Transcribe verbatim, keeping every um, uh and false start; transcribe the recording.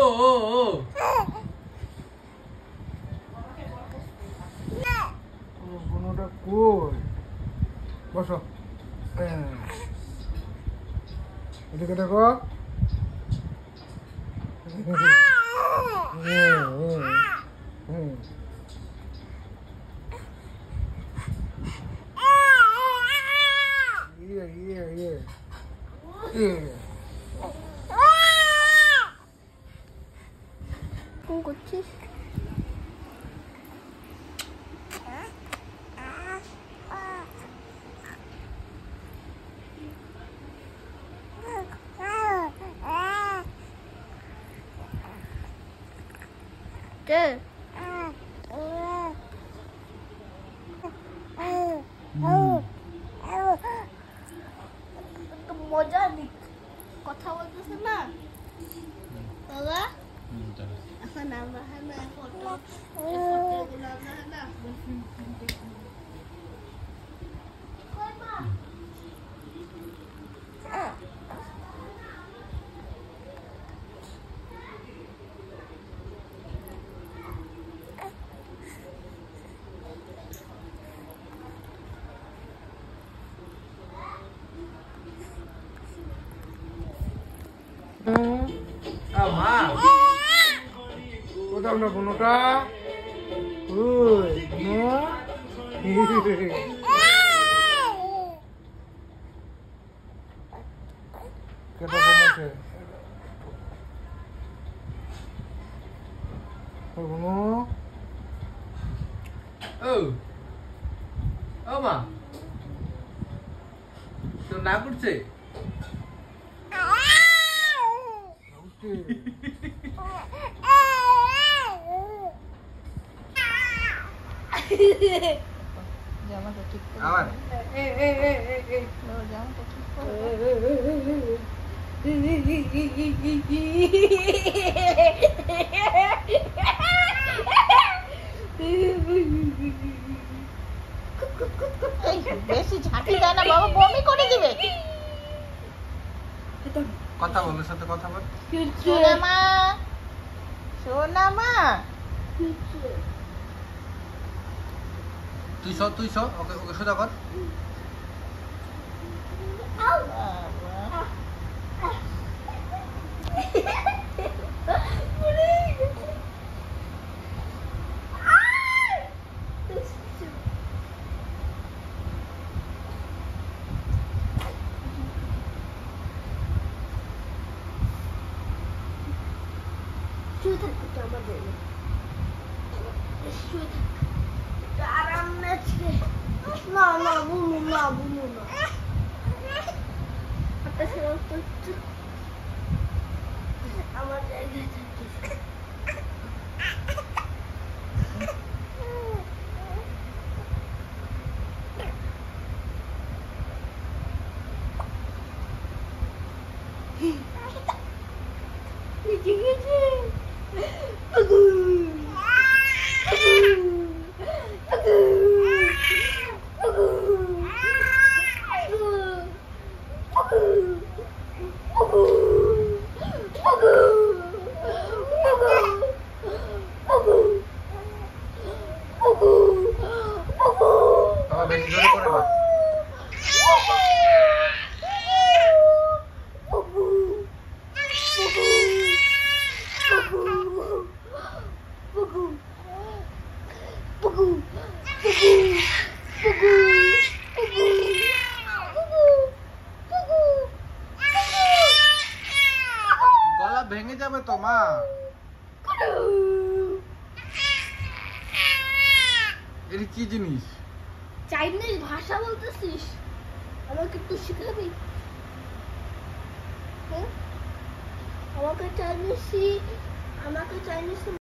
ও ও কোনটা কই বসো এদিকে দেখো Here, here, here. Here. Con করছিস? কে? মজা দিক কথা বলতেছ না বাবা এখন আমরা হ্যাঁ ফটো ফটোগুলো আমরা না কই মা আমা কোথাও না কোনটা ওই নো কেটা কমেছে কোনো ও ও মা তো না করছে জামাটা ঠিক করে আবার এ এ এ এ জামাটা ঠিক করে বেশি ঝাঁকি দেয় না বাবা বমি করে দিবে কথা বল সাথে কথা বল সোনা মা সোনা মা তুই সর তুই সর ওকে ওকে সোজা কর না না বুনু না বুনু না আমার জায়গায় থাকিস নিচে গেছে বাবা বেশি জোরে করে না গলা ভেঙে যাবে তো মা এটা কি জিনিস চাইনিজ ভাষা বলতেছিস আমাকে একটু শিখাবি হ্যাঁ আমাকে চাইনিজ আমাকে চাইনিজ